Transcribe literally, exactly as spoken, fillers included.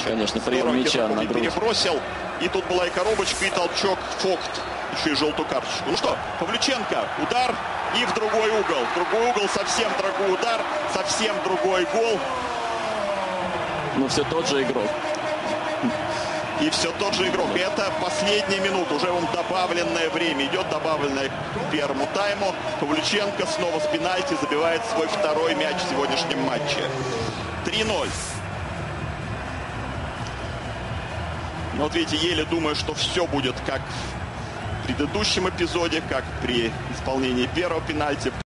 Конечно, прием мяча на грудь. Перебросил. И тут была и коробочка, и толчок. Фогт. Еще и желтую карточку. Ну что, Павлюченко. Удар. И в другой угол. В другой угол. Совсем другой удар. Совсем другой гол. Но все тот же игрок. И все тот же игрок. И это последняя минута. Уже вам добавленное время. Идет добавленное к первому тайму. Павлюченко снова с пенальти забивает свой второй мяч в сегодняшнем матче. три ноль. Ну, вот видите, еле думаю, что все будет как в предыдущем эпизоде, как при исполнении первого пенальти.